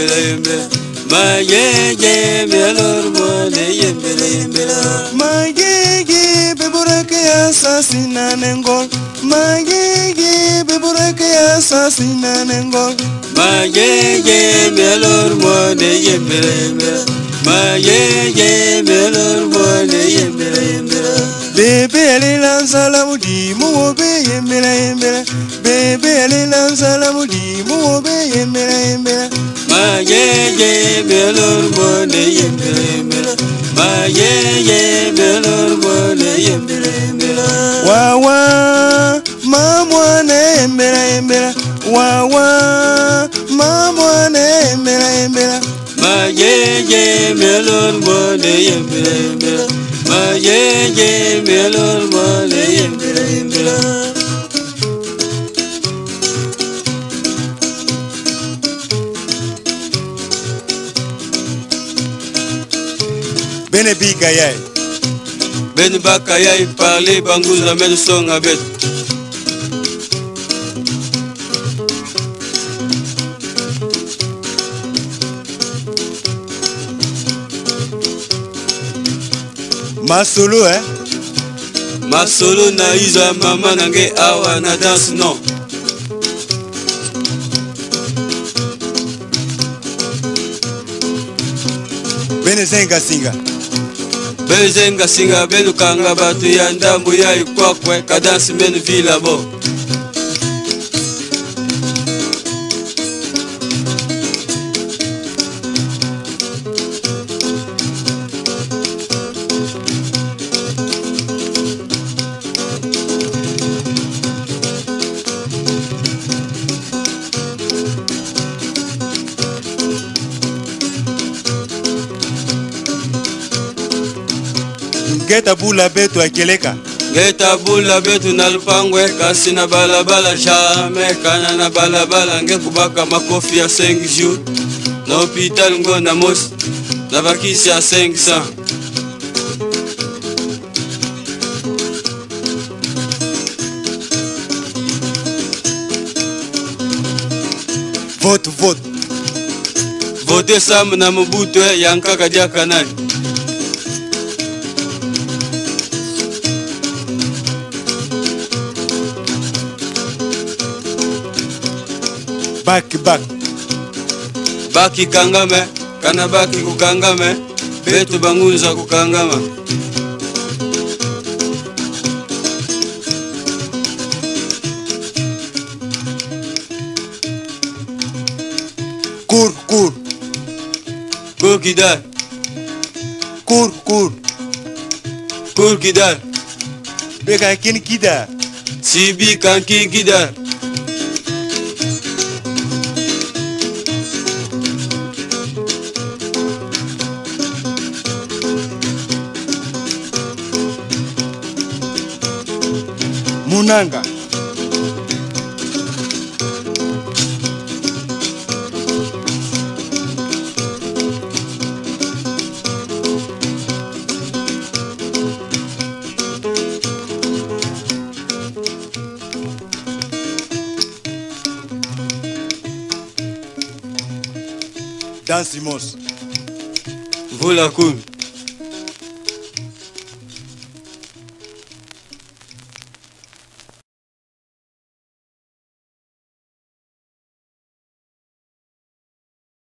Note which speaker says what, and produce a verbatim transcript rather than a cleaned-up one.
Speaker 1: yembela yembela. Magege melor mole yembela yembela.
Speaker 2: Magege beburake asasina nengol. Magege beburake asasina nengol.
Speaker 1: Magege melor mole yembela yembela. Magege melor mole yembela yembela.
Speaker 2: Bebe alila salamu di muobe yembela yembela. Bebe alila salamu di muobe yembela yembela.
Speaker 1: Magege melor mole yembela yembela. Magege melor mole yembela yembela.
Speaker 2: Wawa mamwane yembela yembela. Wawa mamwane yembela yembela.
Speaker 1: Magege melor mole yembela yembela. Magege melor mole yembela yembela.
Speaker 2: Bene bika yai.
Speaker 1: Ben baka yai parler banguza men song abet.
Speaker 2: Masolo eh.
Speaker 1: Masolo na iza mama nange awa na dance no.
Speaker 2: Bene zenga singa.
Speaker 1: Ben zenga singa benu kanga batu ya ndambu ya ikwakwe kadansi menu vila bo.
Speaker 2: Geta bula betu akeleka.
Speaker 1: Geta bula betu na lupangwe kasi na balabala jame kana na balabala nge kubaka makofi ya cinq jours na hospital ngo na mosi na bakisi ya cinq cents.
Speaker 2: Vote vote.
Speaker 1: Vote Sam na Mobutu yankaka dia kanali.
Speaker 2: Back back.
Speaker 1: Baki kangame, kana baki kukangame, betu bangunza kukangama.
Speaker 2: Kur kur.
Speaker 1: Kur kidal.
Speaker 2: Kur kur.
Speaker 1: Kur kidal.
Speaker 2: Beka kin kida.
Speaker 1: Sibi kanki kidal.
Speaker 2: Munanga. Dansimos.
Speaker 1: Vula kun.